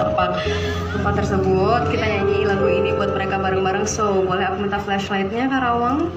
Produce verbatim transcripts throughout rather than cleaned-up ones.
terdampak gempa tersebut. Kita nyanyi lagu ini buat mereka bareng-bareng. So boleh aku minta flashlightnya Karawang?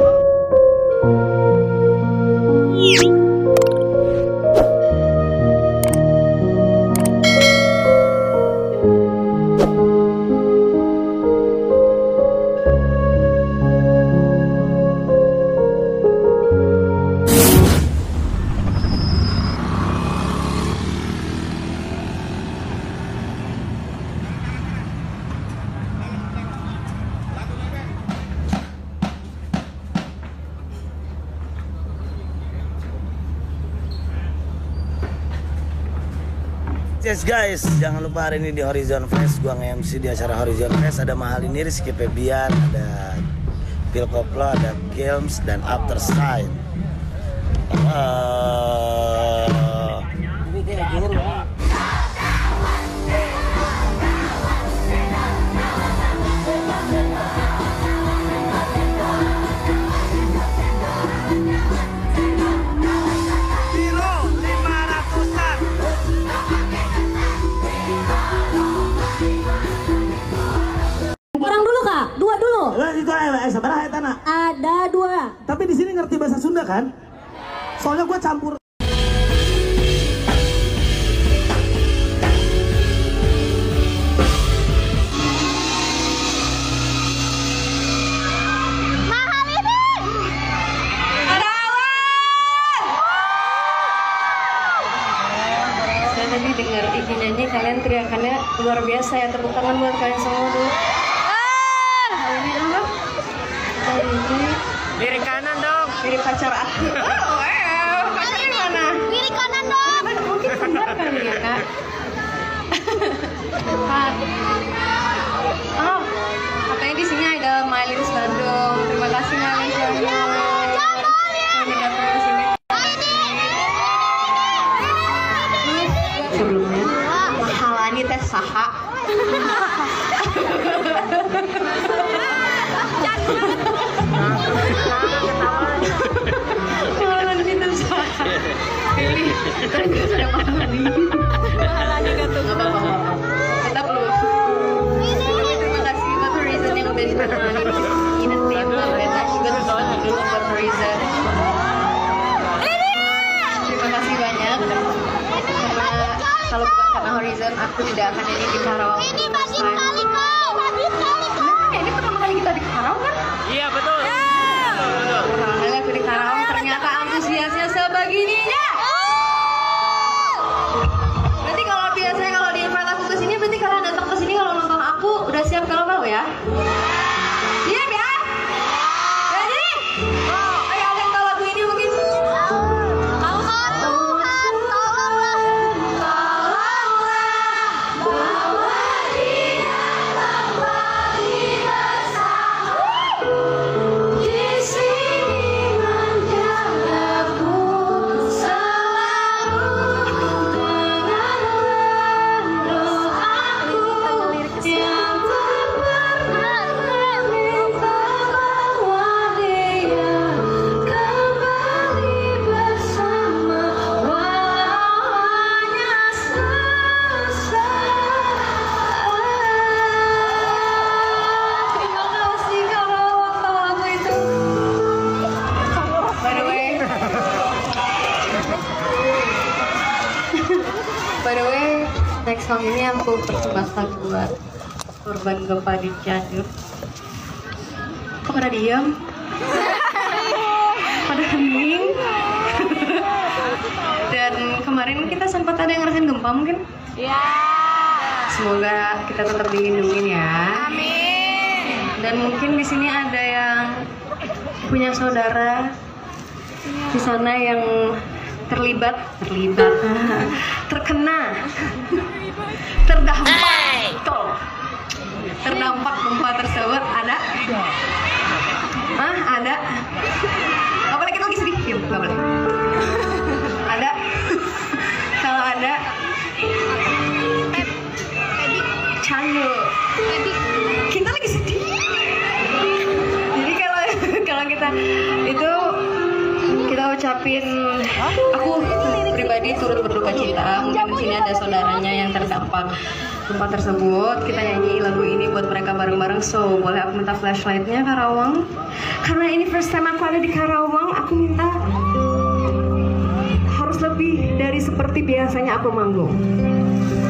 Yes guys, jangan lupa hari ini di Horizon Fest, gua nge-M C di acara Horizon Fest. Ada Mahal ini, Rizky Febian, ada Phil Koplo, ada Kilms, dan After Shine. Uh... Ada dua. Tapi di sini ngerti bahasa Sunda kan? Soalnya gue campur. Mahal ini. Saya tadi dengar Iki nyanyi, kalian teriakannya luar biasa ya. Tepuk tangan buat kalian semua dulu. Ini apa? Kiri kanan dong. Mirip pacar aku. Oh, eh, pacarnya mana? Kiri kanan dong. Mungkin sebentar kali ya kak. Kak. Oh, katanya di sini ada Mailis Bandung. Terima kasih Mailis Bandung. Kami datang ke sini. Sebelumnya, mahalani teh saha. Mahalani teh saha. Ini terus ada mahalani. Mahalani gantung. Gak apa-apa. Tetap lu. Terima kasih buat Horizon yang udah ditemani ini tim dan juga terus dulu buat Horizon. Terima kasih banyak. Karena kalau bukan karena Horizon, aku tidak akan nyanyi di Karawang. Ini pagi sekali kau. Pagi sekali kau. Ini pertama kali kita di Karawang kan? Iya betul. Pertama kali aku di Karawang, ternyata antusiasnya sebegininya. Berarti kalau biasanya kalau di invite aku ke sini, berarti kalian datang ke sini kalau nonton aku udah siap kalau mau ya? Siap ya? Jadi? Oh, ayo ada yang tahu lagu ini mungkin? Kau Tuhan, tolonglah. By the way, next song ini aku persembahkan buat korban gempa di Cianjur. Kok pada diam? Pada hening? Dan kemarin kita sempat ada yang ngerasain gempa mungkin? Ya. Semoga kita tetap dilindungi ya. Amin. Dan mungkin di sini ada yang punya saudara di sana yang terlibat, terlibat, terkena, terdampak, tol, terdampak gempa tersebut. Ada? Ah, ada. Gak boleh kita lagi sedih, yuk, gak boleh. Ada? Kalau ada, canda. Kita lagi sedih. Jadi kalau kalau kita itu kita ucapin, aku pribadi kami turut berduka cita. Mungkin di sini ada saudaranya yang terdampak gempa tersebut. Kita nyanyi lagu ini buat mereka bareng-bareng. So, boleh aku minta flashlightnya Karawang? Karena ini first time aku ada di Karawang, aku minta harus lebih dari seperti biasanya aku manggung.